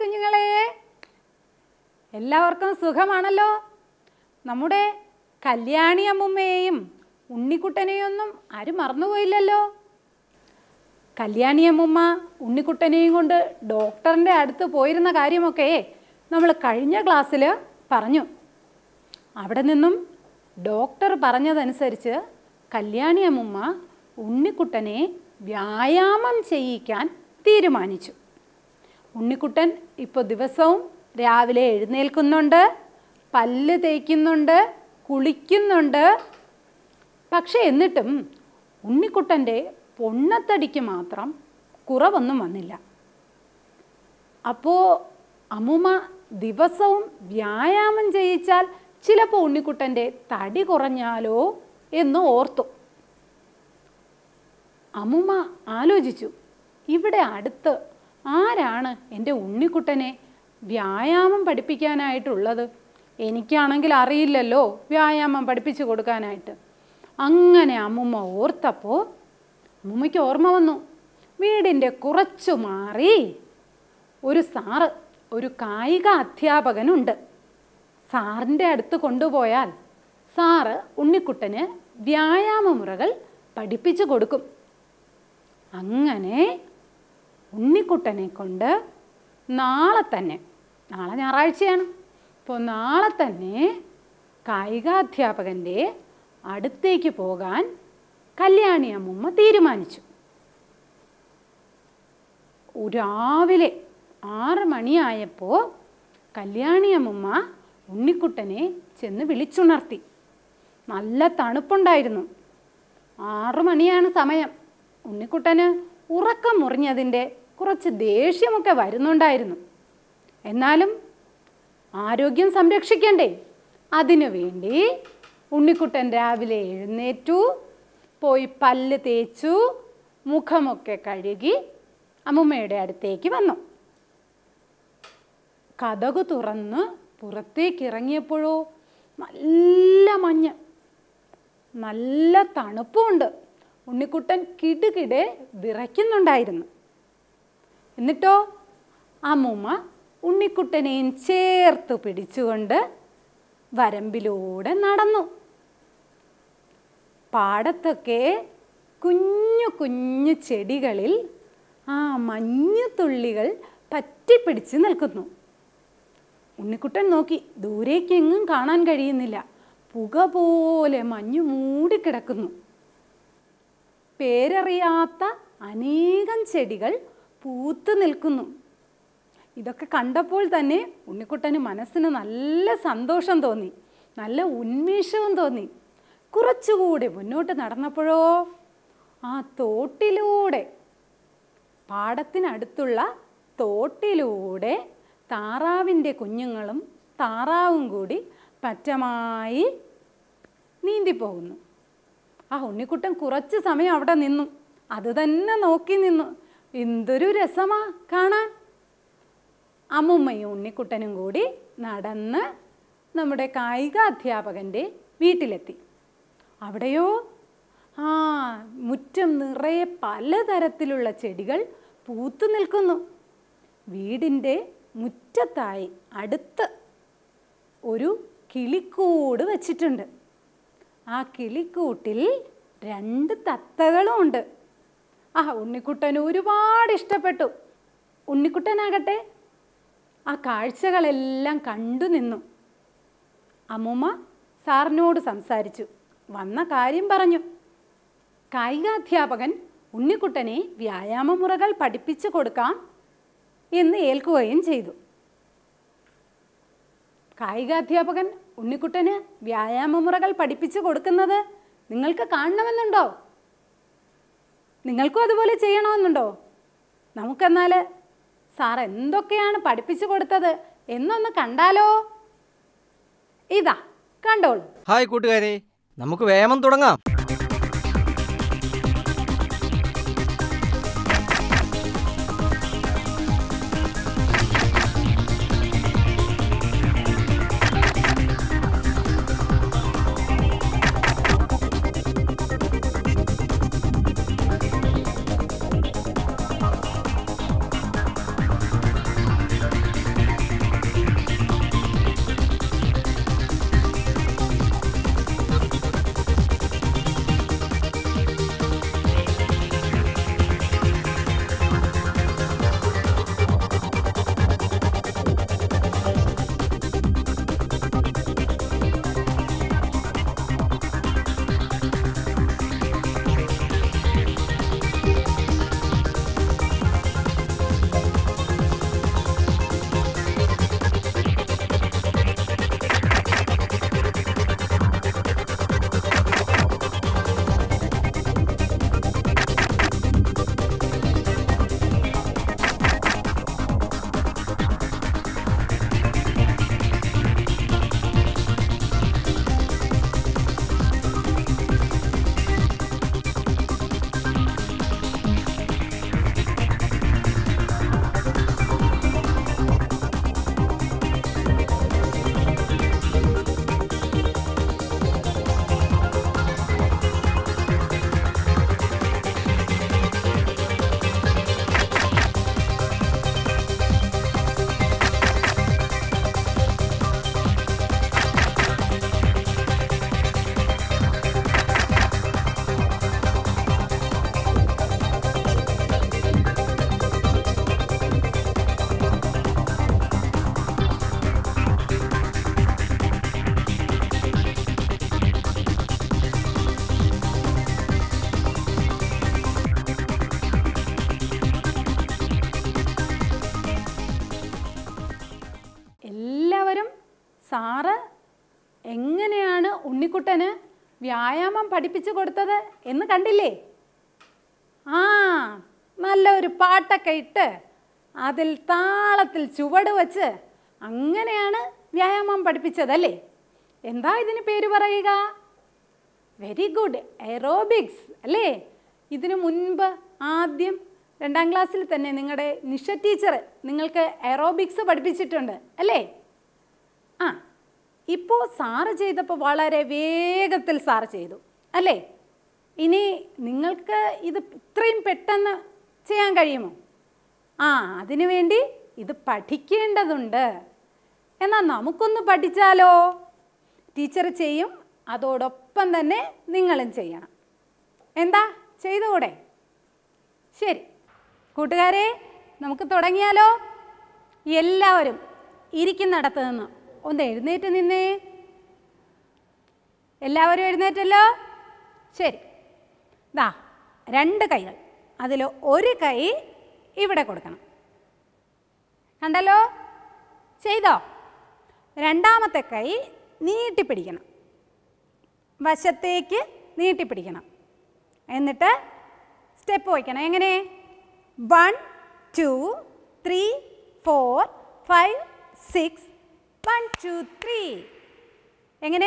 കുഞ്ഞുങ്ങളെ, എല്ലാവർക്കും സുഖമാണല്ലോ? നമ്മുടെ കല്യാണി അമ്മുമ്മയെയും ഉണ്ണിക്കുട്ടനെയൊന്നും ആരും മറന്നുപോയില്ലല്ലോ. കല്യാണി അമ്മുമ്മ ഉണ്ണിക്കുട്ടനെയും കൊണ്ട് ഡോക്ടറിൻ്റെ അടുത്ത് പോയിരുന്ന കാര്യമൊക്കെ നമ്മൾ കഴിഞ്ഞ ക്ലാസ്സിൽ പറഞ്ഞു. അവിടെ നിന്നും ഡോക്ടർ പറഞ്ഞതനുസരിച്ച് കല്യാണി അമ്മുമ്മ ഉണ്ണിക്കുട്ടനെ വ്യായാമം ചെയ്യിക്കാൻ തീരുമാനിച്ചു. ഉണ്ണിക്കുട്ടൻ ഇപ്പോൾ ദിവസവും രാവിലെ എഴുന്നേൽക്കുന്നുണ്ട്, പല്ല് തേക്കുന്നുണ്ട്, കുളിക്കുന്നുണ്ട്. പക്ഷേ എന്നിട്ടും ഉണ്ണിക്കുട്ടൻ്റെ പൊണ്ണത്തടിക്ക് മാത്രം കുറവൊന്നും വന്നില്ല. അപ്പോൾ അമ്മുമ്മ ദിവസവും വ്യായാമം ചെയ്യിച്ചാൽ ചിലപ്പോൾ ഉണ്ണിക്കുട്ടൻ്റെ തടി കുറഞ്ഞാലോ എന്ന് ഓർത്തു. അമ്മുമ്മ ആലോചിച്ചു, ഇവിടെ അടുത്ത് ആരാണ് എൻ്റെ ഉണ്ണിക്കുട്ടനെ വ്യായാമം പഠിപ്പിക്കാനായിട്ടുള്ളത്? എനിക്കാണെങ്കിൽ അറിയില്ലല്ലോ വ്യായാമം പഠിപ്പിച്ചു കൊടുക്കാനായിട്ട്. അങ്ങനെ അമ്മുമ്മ ഓർത്തപ്പോൾ അമ്മുമ്മയ്ക്ക് ഓർമ്മ വന്നു, വീടിൻ്റെ കുറച്ചു മാറി ഒരു കായിക അധ്യാപകനുണ്ട്. സാറിൻ്റെ അടുത്ത് കൊണ്ടുപോയാൽ സാറ് ഉണ്ണിക്കുട്ടന് വ്യായാമ മുറകൾ പഠിപ്പിച്ചു കൊടുക്കും. അങ്ങനെ ഉണ്ണിക്കുട്ടനെ കൊണ്ട് നാളെ ഞായറാഴ്ചയാണ്, അപ്പോൾ നാളെ തന്നെ കായികാധ്യാപകൻ്റെ അടുത്തേക്ക് പോകാൻ കല്യാണി അമ്മുമ്മ തീരുമാനിച്ചു. രാവിലെ 6 മണിയായപ്പോൾ കല്യാണി അമ്മുമ്മ ഉണ്ണിക്കുട്ടനെ ചെന്ന് വിളിച്ചുണർത്തി. നല്ല തണുപ്പുണ്ടായിരുന്നു. 6 മണിയാണ് സമയം. ഉണ്ണിക്കുട്ടന് ഉറക്കം മുറിഞ്ഞതിൻ്റെ കുറച്ച് ദേഷ്യമൊക്കെ വരുന്നുണ്ടായിരുന്നു. എന്നാലും ആരോഗ്യം സംരക്ഷിക്കണ്ടേ? അതിനുവേണ്ടി ഉണ്ണിക്കുട്ടൻ രാവിലെ എഴുന്നേറ്റു, പോയി പല്ല് തേച്ചു, മുഖമൊക്കെ കഴുകി അമ്മുമ്മയുടെ അടുത്തേക്ക് വന്നു. കതക് തുറന്ന് പുറത്തേക്ക് ഇറങ്ങിയപ്പോഴോ നല്ല മഞ്ഞ്, നല്ല തണുപ്പുമുണ്ട്. ഉണ്ണിക്കുട്ടൻ കിടുകിടെ വിറയ്ക്കുന്നുണ്ടായിരുന്നു. എന്നിട്ടോ അമ്മുമ്മ ഉണ്ണിക്കുട്ടനെയും ചേർത്ത് പിടിച്ചുകൊണ്ട് വരമ്പിലൂടെ നടന്നു. പാടത്തൊക്കെ കുഞ്ഞു കുഞ്ഞു ചെടികളിൽ മഞ്ഞുതുള്ളികൾ പറ്റിപ്പിടിച്ച് നിൽക്കുന്നു. ഉണ്ണിക്കുട്ടൻ നോക്കി, ദൂരേക്കെങ്ങും കാണാൻ കഴിയുന്നില്ല. പുക പോലെ മഞ്ഞു മൂടിക്കിടക്കുന്നു. പേരറിയാത്ത അനേകം ചെടികൾ പൂത്തു നിൽക്കുന്നു. ഇതൊക്കെ കണ്ടപ്പോൾ തന്നെ ഉണ്ണിക്കുട്ടന് മനസ്സിന് നല്ല സന്തോഷം തോന്നി, നല്ല ഉന്മേഷവും തോന്നി. കുറച്ചുകൂടെ മുന്നോട്ട് നടന്നപ്പോഴോ തോട്ടിലൂടെ, പാടത്തിനടുത്തുള്ള തോട്ടിലൂടെ താറാവിൻ്റെ കുഞ്ഞുങ്ങളും താറാവും കൂടി പറ്റമായി നീന്തിപ്പോകുന്നു. ഉണ്ണിക്കുട്ടൻ കുറച്ച് സമയം അവിടെ നിന്നു, അത് തന്നെ നോക്കി നിന്നു. എന്തൊരു രസമാ കാണാൻ. അമ്മുമ്മയും ഉണ്ണിക്കുട്ടനും കൂടി നടന്ന് നമ്മുടെ കായിക അധ്യാപകൻ്റെ വീട്ടിലെത്തി. അവിടെയോ മുറ്റം നിറയെ പലതരത്തിലുള്ള ചെടികൾ പൂത്തു നിൽക്കുന്നു. വീടിൻ്റെ മുറ്റത്തായി അടുത്ത് ഒരു കിളിക്കൂട് വച്ചിട്ടുണ്ട്. ആ കിളിക്കൂട്ടിൽ 2 തത്തകളും ഉണ്ട്. ഉണ്ണിക്കുട്ടന് ഒരുപാട് ഇഷ്ടപ്പെട്ടു. ഉണ്ണിക്കുട്ടനാകട്ടെ ആ കാഴ്ചകളെല്ലാം കണ്ടു നിന്നു. അമ്മുമ്മ സാറിനോട് സംസാരിച്ചു, വന്ന കാര്യം പറഞ്ഞു. കായികാധ്യാപകൻ ഉണ്ണിക്കുട്ടനെ വ്യായാമ മുറകൾ പഠിപ്പിച്ചു കൊടുക്കാം എന്ന് ഏൽക്കുകയും ചെയ്തു. കായികാധ്യാപകൻ ഉണ്ണിക്കുട്ടന് വ്യായാമ മുറകൾ പഠിപ്പിച്ചു കൊടുക്കുന്നത് നിങ്ങൾക്ക് കാണണമെന്നുണ്ടോ? നിങ്ങൾക്കും അതുപോലെ ചെയ്യണമെന്നുണ്ടോ? നമുക്കെന്നാൽ സാർ എന്തൊക്കെയാണ് പഠിപ്പിച്ചു കൊടുത്തത് എന്നൊന്ന് കണ്ടാലോ? ഇതാ കണ്ടോളൂ. ഹായ് കൂട്ടുകാരെ, നമുക്ക് വ്യായാമം തുടങ്ങാം. സാറ് എങ്ങനെയാണ് ഉണ്ണിക്കുട്ടന് വ്യായാമം പഠിപ്പിച്ചു കൊടുത്തത് എന്ന് കണ്ടില്ലേ? ആ, നല്ലൊരു പാട്ടൊക്കെ ഇട്ട് അതിൽ താളത്തിൽ ചുവട് വച്ച് അങ്ങനെയാണ് വ്യായാമം പഠിപ്പിച്ചതല്ലേ? എന്താ ഇതിന് പേര് പറയുക? വെരി ഗുഡ്, എറോബിക്സ് അല്ലേ? ഇതിനു മുൻപ് ആദ്യം 2ാം ക്ലാസ്സിൽ തന്നെ നിങ്ങളുടെ നിഷ ടീച്ചർ നിങ്ങൾക്ക് എറോബിക്സ് പഠിപ്പിച്ചിട്ടുണ്ട് അല്ലേ? ആ, ഇപ്പോൾ സാറ് ചെയ്തപ്പോൾ വളരെ വേഗത്തിൽ സാറ് ചെയ്തു അല്ലേ? ഇനി നിങ്ങൾക്ക് ഇത് ഇത്രയും പെട്ടെന്ന് ചെയ്യാൻ കഴിയുമോ? ആ, അതിനു വേണ്ടി ഇത് പഠിക്കേണ്ടതുണ്ട്. എന്നാൽ നമുക്കൊന്ന് പഠിച്ചാലോ? ടീച്ചർ ചെയ്യും, അതോടൊപ്പം തന്നെ നിങ്ങളും ചെയ്യണം. എന്താ, ചെയ്തുകൂടെ? ശരി കൂട്ടുകാരെ, നമുക്ക് തുടങ്ങിയാലോ? എല്ലാവരും ഇരിക്കുന്നിടത്ത് നിന്ന് ഒന്ന് എഴുന്നേറ്റ് നിന്നേ. എല്ലാവരും എഴുന്നേറ്റല്ലോ? ശരി. ദാ 2 കൈകൾ, അതിൽ ഒരു കൈ ഇവിടെ കൊടുക്കണം. കണ്ടല്ലോ? ചെയ്തോ? 2ാമത്തെ കൈ നീട്ടിപ്പിടിക്കണം, വശത്തേക്ക് നീട്ടിപ്പിടിക്കണം. എന്നിട്ട് സ്റ്റെപ്പ് വയ്ക്കണം. എങ്ങനെ? 1 2 3 4 5 6 1 2 3. എങ്ങനെ?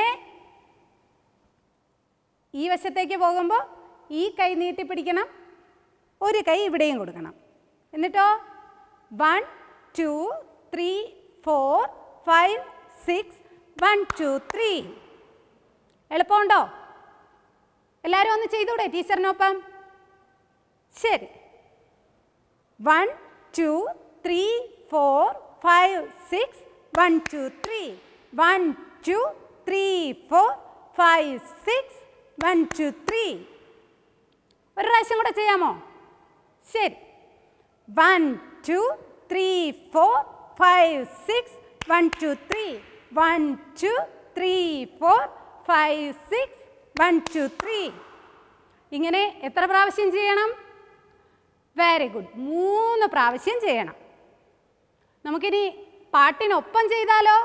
ഈ വശത്തേക്ക് പോകുമ്പോൾ ഈ കൈ നീട്ടിപ്പിടിക്കണം, ഒരു കൈ ഇവിടെയും കൊടുക്കണം. എന്നിട്ടോ 1 2 3 4 5 6 1 2 3. എളുപ്പമുണ്ടോ? എല്ലാവരും ഒന്ന് ചെയ്തൂടെ ടീച്ചറിനൊപ്പം? ശരി. 1 2 3 4 5 6 1 2 3. 1 2 3 4 5 6 1 2 3. ഒരു പ്രാവശ്യം കൂടെ ചെയ്യാമോ? ശരി. 1 2 3 4 5 6 1 2 3. 1 2 3 4 5 6 1 2 3. ഇങ്ങനെ എത്ര പ്രാവശ്യം ചെയ്യണം? വെരി ഗുഡ്, 3 പ്രാവശ്യം ചെയ്യണം. നമുക്കിനി പാട്ടിനൊപ്പം ചെയ്താലോ?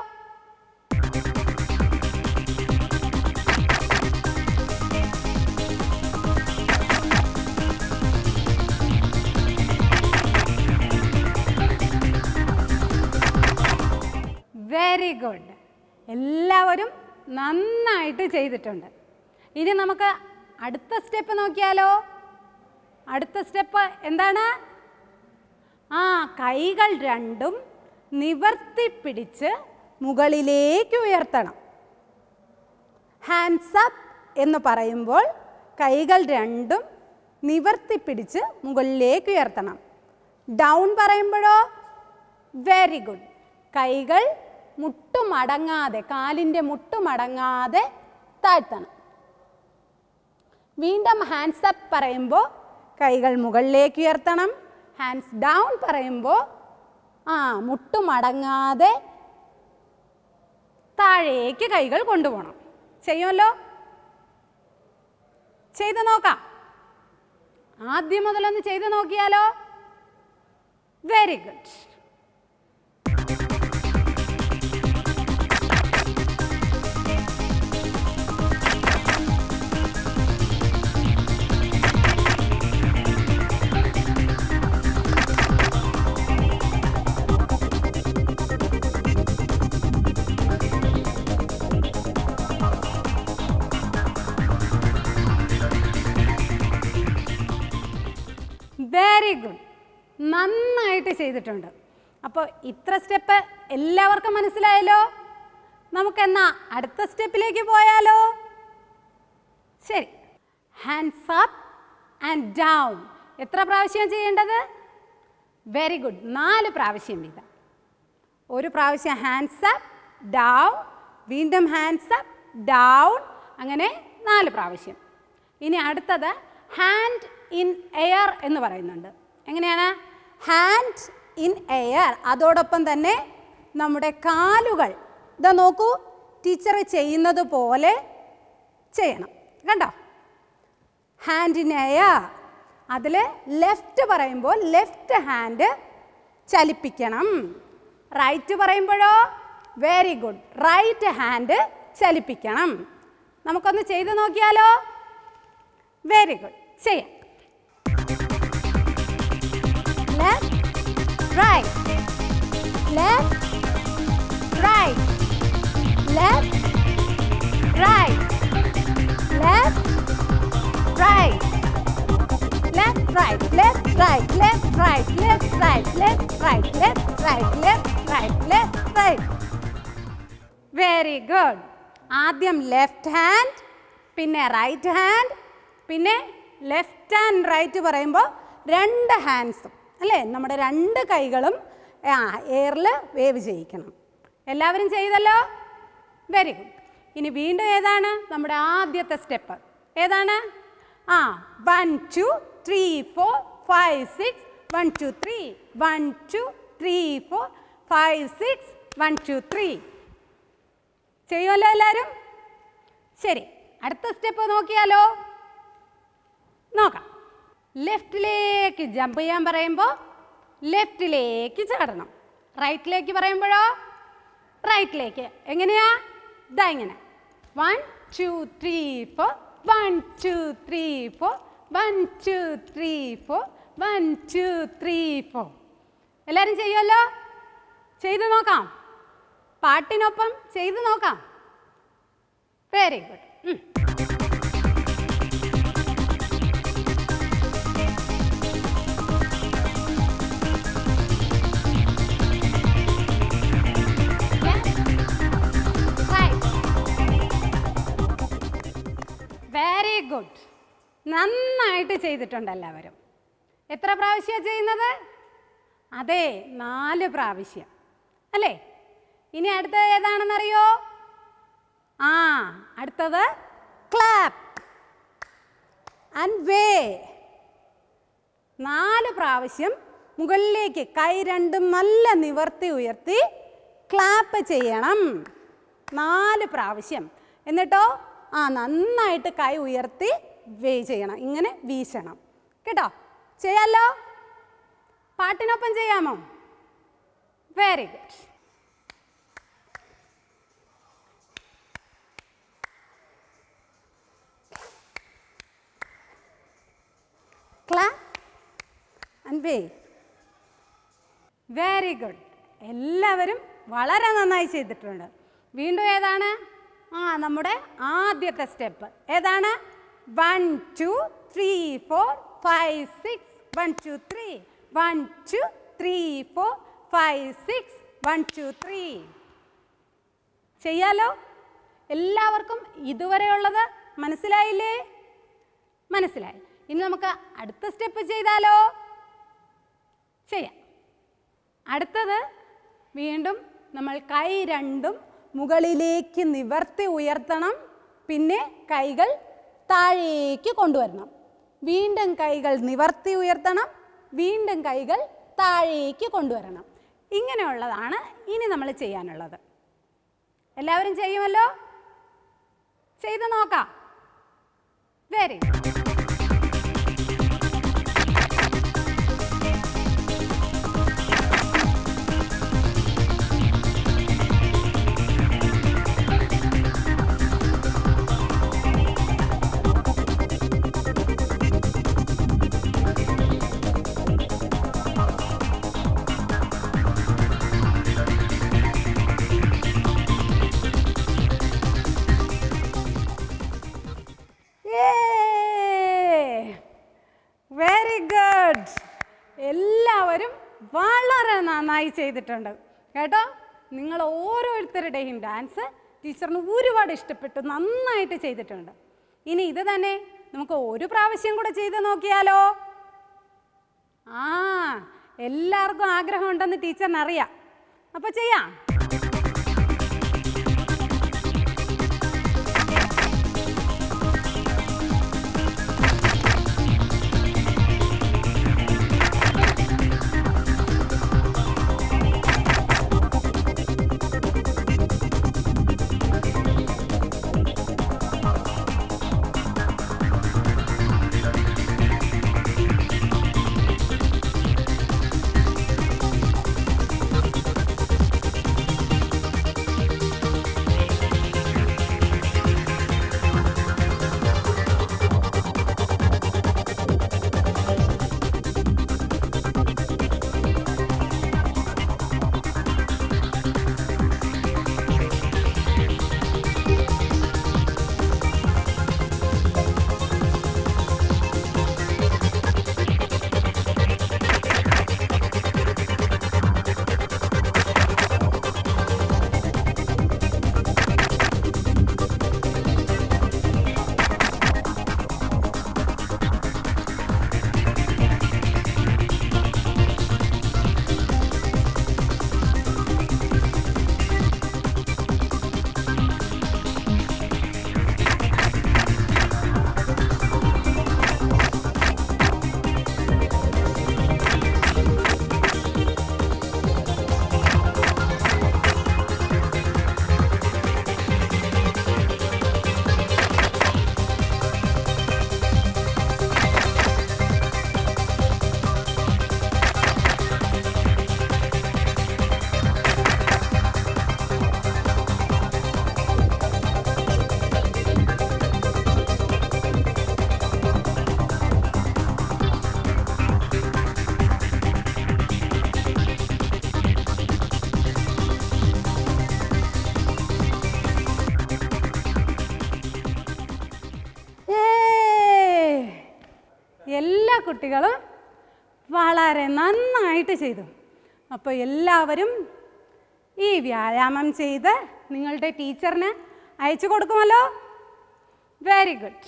വെരി ഗുഡ്, എല്ലാവരും നന്നായിട്ട് ചെയ്തിട്ടുണ്ട്. ഇനി നമുക്ക് അടുത്ത സ്റ്റെപ്പ് നോക്കിയാലോ? അടുത്ത സ്റ്റെപ്പ് എന്താണ്? ആ, കൈകൾ രണ്ടും നിവർത്തിപ്പിടിച്ച് മുകളിലേക്ക് ഉയർത്തണം. ഹാൻഡ്സ് അപ്പ് എന്ന് പറയുമ്പോൾ കൈകൾ രണ്ടും നിവർത്തിപ്പിടിച്ച് മുകളിലേക്ക് ഉയർത്തണം. ഡൗൺ പറയുമ്പോഴോ? വെരി ഗുഡ്, കൈകൾ മുട്ടുമടങ്ങാതെ, കാലിൻ്റെ മുട്ടുമടങ്ങാതെ താഴ്ത്തണം. വീണ്ടും ഹാൻഡ്സ് അപ്പ് പറയുമ്പോൾ കൈകൾ മുകളിലേക്ക് ഉയർത്തണം. ഹാൻഡ്സ് ഡൗൺ പറയുമ്പോൾ മുട്ടുമടങ്ങാതെ താഴേക്ക് കൈകൾ കൊണ്ടുപോകണം. ചെയ്യുമല്ലോ? ചെയ്ത് നോക്കാം. ആദ്യം മുതലൊന്ന് ചെയ്ത് നോക്കിയാലോ? Very good. വെരി ഗുഡ്, നന്നായിട്ട് ചെയ്തിട്ടുണ്ട്. അപ്പോൾ ഇത്ര സ്റ്റെപ്പ് എല്ലാവർക്കും മനസ്സിലായല്ലോ? നമുക്കെന്നാ അടുത്ത സ്റ്റെപ്പിലേക്ക് പോയാലോ? ശരി. ഹാൻഡ്സ് അപ്പ് ആൻഡ് ഡൗൺ എത്ര പ്രാവശ്യം ചെയ്യേണ്ടത്? വെരി ഗുഡ്, 4 പ്രാവശ്യം വീതം. ഒരു പ്രാവശ്യം ഹാൻഡ്സ് അപ്പ് ഡൗൺ, വീണ്ടും ഹാൻഡ്സ് അപ്പ് ഡൗൺ, അങ്ങനെ 4 പ്രാവശ്യം. ഇനി അടുത്തത് ഹാൻഡ് ഇൻ എയർ എന്ന് പറയുന്നുണ്ട്. എങ്ങനെയാണ്? ഹാൻഡ് ഇൻ എയർ, അതോടൊപ്പം തന്നെ നമ്മുടെ കാലുകൾ ഇതാ നോക്കൂ, ടീച്ചർ ചെയ്യുന്നത് പോലെ ചെയ്യണം. കണ്ടോ? ഹാൻഡ് ഇൻ എയർ, അതിൽ ലെഫ്റ്റ് പറയുമ്പോൾ ലെഫ്റ്റ് ഹാൻഡ് ചലിപ്പിക്കണം. റൈറ്റ് പറയുമ്പോഴോ വെരി ഗുഡ്. റൈറ്റ് ഹാൻഡ് ചലിപ്പിക്കണം. നമുക്കൊന്ന് ചെയ്ത് നോക്കിയാലോ? Very good. ചെയ്യാം. Left right left right left right left right left right left right left right left right left right left right left right left right. Very good. ആദ്യം left hand, പിന്നെ right hand, പിന്നെ left and right പറയുമ്പോൾ രണ്ട് ഹാൻഡ്സും അല്ലേ, നമ്മുടെ രണ്ട് കൈകളും എയറിൽ വേവ് ചെയ്യിക്കണം. എല്ലാവരും ചെയ്തല്ലോ? Very good. ഇനി വീണ്ടും ഏതാണ് നമ്മുടെ ആദ്യത്തെ സ്റ്റെപ്പ്? ഏതാണ്? 1 2 3 4 5 6 1 2 3 1 2 3 4 5 6 1 2 3. ചെയ്യുമല്ലോ എല്ലാവരും? ശരി, അടുത്ത സ്റ്റെപ്പ് നോക്കിയാലോ? നോക്കാം. ലെഫ്റ്റിലേക്ക് ജമ്പ് ചെയ്യാൻ പറയുമ്പോൾ ലെഫ്റ്റിലേക്ക് ചാടണം. റൈറ്റിലേക്ക് പറയുമ്പോഴോ റൈറ്റിലേക്ക്. എങ്ങനെയാ? ഇതാ ഇങ്ങനെ 1 2 3 4 1 2 3 4 1 2 3 4 1 2 3 4. എല്ലാവരും ചെയ്യുമല്ലോ? ചെയ്ത് നോക്കാം. പാട്ടിനൊപ്പം ചെയ്ത് നോക്കാം. Very good. Very good. നന്നായിട്ട് ചെയ്തിട്ടുണ്ട് എല്ലാവരും. എത്ര പ്രാവശ്യമാണ് ചെയ്യുന്നത്? അതെ, 4 പ്രാവശ്യം അല്ലേ? ഇനി അടുത്തത് ഏതാണെന്നറിയോ? അടുത്തത് ക്ലാപ്പ് ആൻഡ് വേ. 4 പ്രാവശ്യം മുകളിലേക്ക് കൈ രണ്ടും നല്ല നിവർത്തി ഉയർത്തി ക്ലാപ്പ് ചെയ്യണം. 4 പ്രാവശ്യം. എന്നിട്ടോ നന്നായിട്ട് കൈ ഉയർത്തി വേ ചെയ്യണം. ഇങ്ങനെ വീശണം കേട്ടോ. ചെയ്യാലോ? പാട്ടിനൊപ്പം ചെയ്യാമോ? Very good. Clap and wave. Very good. എല്ലാവരും വളരെ നന്നായി ചെയ്തിട്ടുണ്ട്. വീണ്ടും ഏതാണ്? നമ്മുടെ ആദ്യത്തെ സ്റ്റെപ്പ് ഏതാണ്? 1 2 3 4 5 6 1 2 3 1 2 3 4 5 6 1 2 3. ചെയ്യാലോ? എല്ലാവർക്കും ഇതുവരെയുള്ളത് മനസ്സിലായില്ലേ? മനസ്സിലായി. ഇനി നമുക്ക് അടുത്ത സ്റ്റെപ്പ് ചെയ്താലോ? ചെയ്യാം. അടുത്തത് വീണ്ടും നമ്മൾ കൈ രണ്ടും മുകളിലേക്ക് നിവർത്തി ഉയർത്തണം. പിന്നെ കൈകൾ താഴേക്ക് കൊണ്ടുവരണം. വീണ്ടും കൈകൾ നിവർത്തി ഉയർത്തണം. വീണ്ടും കൈകൾ താഴേക്ക് കൊണ്ടുവരണം. ഇങ്ങനെയുള്ളതാണ് ഇനി നമ്മൾ ചെയ്യാനുള്ളത്. എല്ലാവരും ചെയ്യുമല്ലോ? ചെയ്ത് നോക്കാം. Very good. Very good. എല്ലാവരും വളരെ നന്നായി ചെയ്തിട്ടുണ്ട് കേട്ടോ. നിങ്ങൾ ഓരോരുത്തരുടെയും ഡാൻസ് ടീച്ചറിന് ഒരുപാട് ഇഷ്ടപ്പെട്ടു. നന്നായിട്ട് ചെയ്തിട്ടുണ്ട്. ഇനി ഇത് തന്നെ നമുക്ക് ഒരു പ്രാവശ്യം കൂടെ ചെയ്ത് നോക്കിയാലോ? എല്ലാവർക്കും ആഗ്രഹമുണ്ടെന്ന് ടീച്ചറിനറിയാം. അപ്പോൾ ചെയ്യാം. കുട്ടികളും വളരെ നന്നായിട്ട് ചെയ്തു. അപ്പോൾ എല്ലാവരും ഈ വ്യായാമം ചെയ്ത് നിങ്ങളുടെ ടീച്ചറിന് അയച്ചു കൊടുക്കുമല്ലോ. Very good.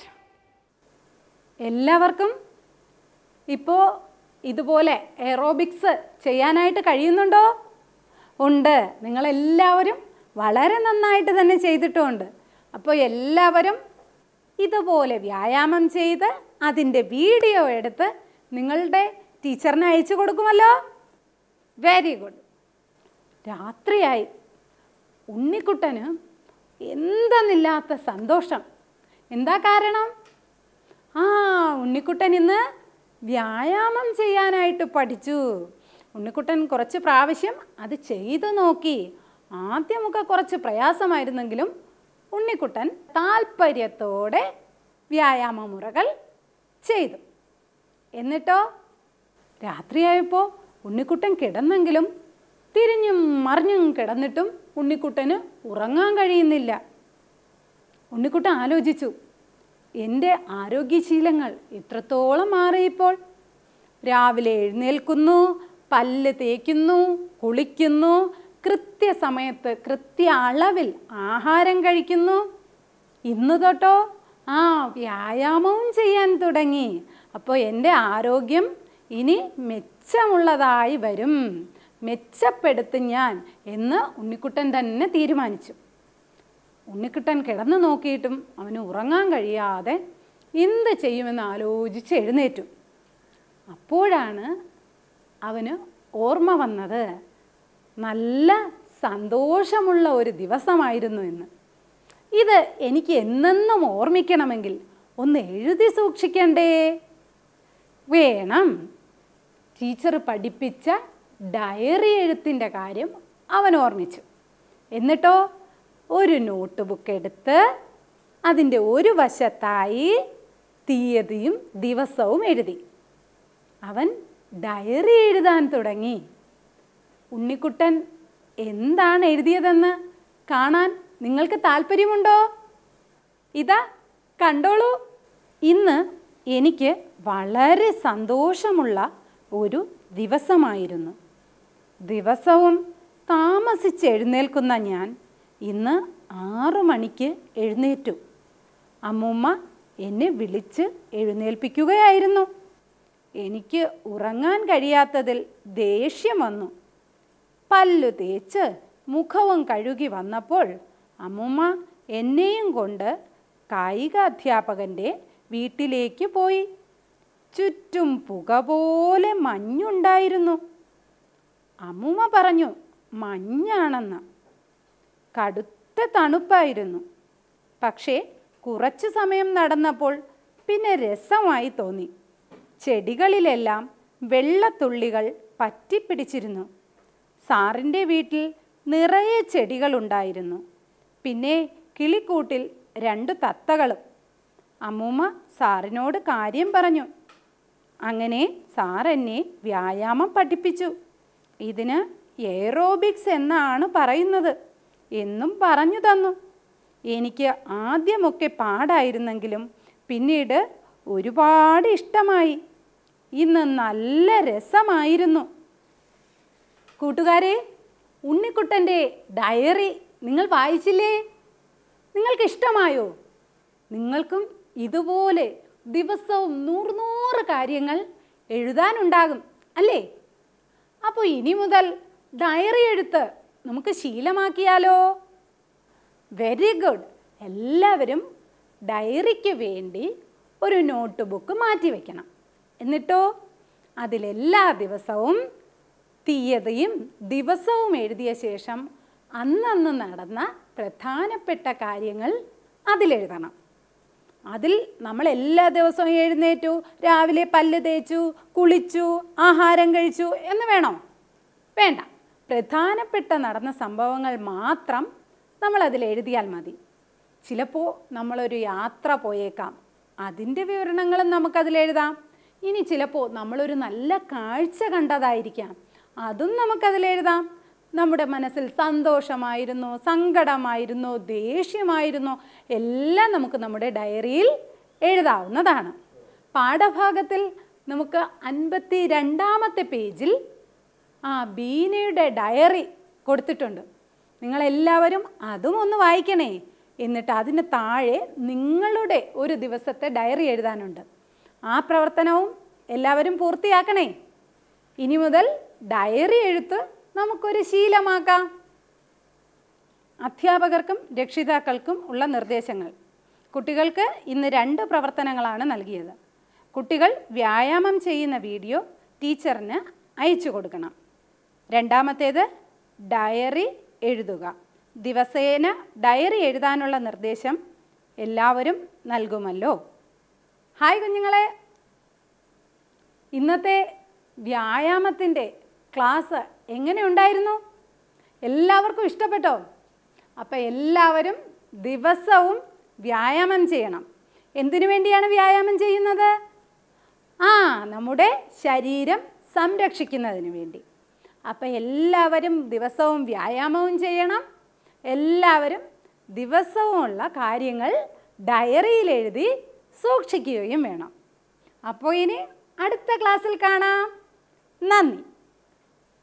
എല്ലാവർക്കും ഇപ്പോൾ ഇതുപോലെ എറോബിക്സ് ചെയ്യാനായിട്ട് കഴിയുന്നുണ്ടോ? ഉണ്ട്. നിങ്ങളെല്ലാവരും വളരെ നന്നായിട്ട് തന്നെ ചെയ്തിട്ടുമുണ്ട്. അപ്പോൾ എല്ലാവരും ഇതുപോലെ വ്യായാമം ചെയ്ത് അതിൻ്റെ വീഡിയോ എടുത്ത് നിങ്ങളുടെ ടീച്ചറിന് അയച്ചു കൊടുക്കുമല്ലോ. Very good. രാത്രിയായി. ഉണ്ണിക്കുട്ടന് എന്തെന്നില്ലാത്ത സന്തോഷം. എന്താ കാരണം? ഉണ്ണിക്കുട്ടൻ ഇന്ന് വ്യായാമം ചെയ്യാനായിട്ട് പഠിച്ചു. ഉണ്ണിക്കുട്ടൻ കുറച്ച് പ്രാവശ്യം അത് ചെയ്തു നോക്കി. ആദ്യമൊക്കെ കുറച്ച് പ്രയാസമായിരുന്നെങ്കിലും ഉണ്ണിക്കുട്ടൻ താല്പര്യത്തോടെ വ്യായാമ മുറകൾ ചെയ്തു. എന്നിട്ടോ രാത്രിയായപ്പോൾ ഉണ്ണിക്കുട്ടൻ കിടന്നെങ്കിലും തിരിഞ്ഞും മറിഞ്ഞും കിടന്നിട്ടും ഉണ്ണിക്കുട്ടന് ഉറങ്ങാൻ കഴിയുന്നില്ല. ഉണ്ണിക്കുട്ടൻ ആലോചിച്ചു, എൻ്റെ ആരോഗ്യശീലങ്ങൾ എത്രത്തോളം മാറിയിപ്പോൾ. രാവിലെ എഴുന്നേൽക്കുന്നു, പല്ല് തേക്കുന്നു, കുളിക്കുന്നു, കൃത്യസമയത്ത് കൃത്യ അളവിൽ ആഹാരം കഴിക്കുന്നു. ഇന്ന് തൊട്ടോ വ്യായാമവും ചെയ്യാൻ തുടങ്ങി. അപ്പോൾ എൻ്റെ ആരോഗ്യം ഇനി മെച്ചമുള്ളതായി വരും, മെച്ചപ്പെടുത്തും ഞാൻ എന്ന് ഉണ്ണിക്കുട്ടൻ തന്നെ തീരുമാനിച്ചു. ഉണ്ണിക്കുട്ടൻ കിടന്നു നോക്കിയിട്ടും അവന് ഉറങ്ങാൻ കഴിയാതെ എന്ത് ചെയ്യുമെന്ന് ആലോചിച്ച് എഴുന്നേറ്റു. അപ്പോഴാണ് അവന് ഓർമ്മ വന്നത്, നല്ല സന്തോഷമുള്ള ഒരു ദിവസമായിരുന്നു എന്ന്. ഇത് എനിക്ക് എന്നെന്നും ഓർമ്മിക്കണമെങ്കിൽ ഒന്ന് എഴുതി സൂക്ഷിക്കണ്ടേ? വേണം. ടീച്ചർ പഠിപ്പിച്ച ഡയറി എഴുത്തിൻ്റെ കാര്യം അവൻ ഓർമ്മിച്ചു. എന്നിട്ടോ ഒരു നോട്ട് ബുക്ക് എടുത്ത് അതിൻ്റെ ഒരു വശത്തായി തീയതിയും ദിവസവും എഴുതി അവൻ ഡയറി എഴുതാൻ തുടങ്ങി. ഉണ്ണിക്കുട്ടൻ എന്താണ് എഴുതിയതെന്ന് കാണാൻ നിങ്ങൾക്ക് താല്പര്യമുണ്ടോ? ഇതാ കണ്ടോളൂ. ഇന്ന് എനിക്ക് വളരെ സന്തോഷമുള്ള ഒരു ദിവസമായിരുന്നു. ദിവസവും താമസിച്ച് എഴുന്നേൽക്കുന്ന ഞാൻ ഇന്ന് 6 മണിക്ക് എഴുന്നേറ്റു. അമ്മൂമ്മ എന്നെ വിളിച്ച് എഴുന്നേൽപ്പിക്കുകയായിരുന്നു. എനിക്ക് ഉറങ്ങാൻ കഴിയാത്തതിൽ ദേഷ്യം വന്നു. പല്ലു തേച്ച് മുഖവും കഴുകി വന്നപ്പോൾ അമ്മൂമ്മ എന്നെയും കൊണ്ട് കായിക അധ്യാപകൻ്റെ വീട്ടിലേക്ക് പോയി. ചുറ്റും പുക പോലെ മഞ്ഞുണ്ടായിരുന്നു. അമ്മൂമ്മ പറഞ്ഞു മഞ്ഞാണെന്ന്. കടുത്ത തണുപ്പായിരുന്നു. പക്ഷേ കുറച്ചു സമയം നടന്നപ്പോൾ പിന്നെ രസമായി തോന്നി. ചെടികളിലെല്ലാം വെള്ളത്തുള്ളികൾ പറ്റിപ്പിടിച്ചിരുന്നു. സാറിൻ്റെ വീട്ടിൽ നിറയെ ചെടികളുണ്ടായിരുന്നു. പിന്നെ കിളിക്കൂട്ടിൽ 2 തത്തകളും. അമ്മൂമ്മ സാറിനോട് കാര്യം പറഞ്ഞു. അങ്ങനെ സാർ എന്നെ വ്യായാമം പഠിപ്പിച്ചു. ഇതിന് എയറോബിക്സ് എന്നാണ് പറയുന്നത് എന്നും പറഞ്ഞു തന്നു. എനിക്ക് ആദ്യമൊക്കെ പാടായിരുന്നെങ്കിലും പിന്നീട് ഒരുപാട് ഇഷ്ടമായി. ഇന്ന് നല്ല രസമായിരുന്നു. കൂട്ടുകാരെ, ഉണ്ണിക്കുട്ടൻ്റെ ഡയറി നിങ്ങൾ വായിച്ചില്ലേ? നിങ്ങൾക്ക് ഇഷ്ടമായോ? നിങ്ങൾക്കും ഇതുപോലെ ദിവസവും 100 കാര്യങ്ങൾ എഴുതാനുണ്ടാകും അല്ലേ? അപ്പോൾ ഇനി മുതൽ ഡയറി എഴുത്ത് നമുക്ക് ശീലമാക്കിയാലോ? Very good. എല്ലാവരും ഡയറിക്ക് വേണ്ടി ഒരു നോട്ട് ബുക്ക് മാറ്റി വയ്ക്കണം. എന്നിട്ടോ അതിലെല്ലാ ദിവസവും തീയതിയും ദിവസവും എഴുതിയ ശേഷം അന്നന്ന് നടന്ന പ്രധാനപ്പെട്ട കാര്യങ്ങൾ അതിലെഴുതണം. അതിൽ നമ്മൾ എല്ലാ ദിവസവും എഴുന്നേറ്റു, രാവിലെ പല്ല് തേച്ചു, കുളിച്ചു, ആഹാരം കഴിച്ചു എന്ന് വേണോ? വേണ്ട. പ്രധാനപ്പെട്ട നടന്ന സംഭവങ്ങൾ മാത്രം നമ്മളതിൽ എഴുതിയാൽ മതി. ചിലപ്പോൾ നമ്മളൊരു യാത്ര പോയേക്കാം, അതിൻ്റെ വിവരണങ്ങളും നമുക്കതിലെഴുതാം. ഇനി ചിലപ്പോൾ നമ്മളൊരു നല്ല കാഴ്ച കണ്ടതായിരിക്കാം, അതും നമുക്കതിലെഴുതാം. നമ്മുടെ മനസ്സിൽ സന്തോഷമായിരുന്നോ, സങ്കടമായിരുന്നോ, ദേഷ്യമായിരുന്നോ എല്ലാം നമുക്ക് നമ്മുടെ ഡയറിയിൽ എഴുതാവുന്നതാണ്. പാഠഭാഗത്തിൽ നമുക്ക് 52-ാമത്തെ പേജിൽ ബീനയുടെ ഡയറി കൊടുത്തിട്ടുണ്ട്. നിങ്ങളെല്ലാവരും അതും ഒന്ന് വായിക്കണേ. എന്നിട്ട് അതിന് താഴെ നിങ്ങളുടെ ഒരു ദിവസത്തെ ഡയറി എഴുതാനുണ്ട്. ആ പ്രവർത്തനവും എല്ലാവരും പൂർത്തിയാക്കണേ. ഇനി മുതൽ ഡയറി എഴുത്ത് നമുക്കൊരു ശീലമാക്കാം. അധ്യാപകർക്കും രക്ഷിതാക്കൾക്കും ഉള്ള നിർദ്ദേശങ്ങൾ. കുട്ടികൾക്ക് ഇന്ന് 2 പ്രവർത്തനങ്ങളാണ് നൽകിയത്. കുട്ടികൾ വ്യായാമം ചെയ്യുന്ന വീഡിയോ ടീച്ചറിന് അയച്ചു കൊടുക്കണം. രണ്ടാമത്തേത് ഡയറി എഴുതുക. ദിവസേന ഡയറി എഴുതാനുള്ള നിർദ്ദേശം എല്ലാവരും നൽകുമല്ലോ. ഹായ് കുഞ്ഞുങ്ങളെ, ഇന്നത്തെ വ്യായാമത്തിൻ്റെ ക്ലാസ് എങ്ങനെ ഉണ്ടായിരുന്നു? എല്ലാവർക്കും ഇഷ്ടപ്പെട്ടോ? അപ്പോൾ എല്ലാവരും ദിവസവും വ്യായാമം ചെയ്യണം. എന്തിനു വേണ്ടിയാണ് വ്യായാമം ചെയ്യുന്നത്? നമ്മുടെ ശരീരം സംരക്ഷിക്കുന്നതിന് വേണ്ടി. അപ്പോൾ എല്ലാവരും ദിവസവും വ്യായാമവും ചെയ്യണം. എല്ലാവരും ദിവസവുമുള്ള കാര്യങ്ങൾ ഡയറിയിൽ എഴുതി സൂക്ഷിക്കുകയും വേണം. അപ്പോൾ ഇനി അടുത്ത ക്ലാസ്സിൽ കാണാം. നന്ദി.